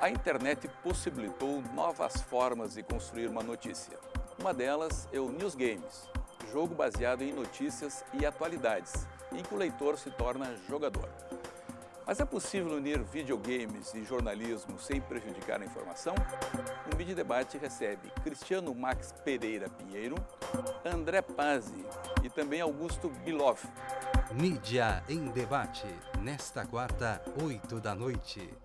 A internet possibilitou novas formas de construir uma notícia. Uma delas é o News Games, jogo baseado em notícias e atualidades, em que o leitor se torna jogador. Mas é possível unir videogames e jornalismo sem prejudicar a informação? O Mídia Debate recebe Cristiano Max Pereira Pinheiro, André Pazzi e também Augusto Bilov. Mídia em Debate, nesta quarta, 8 da noite.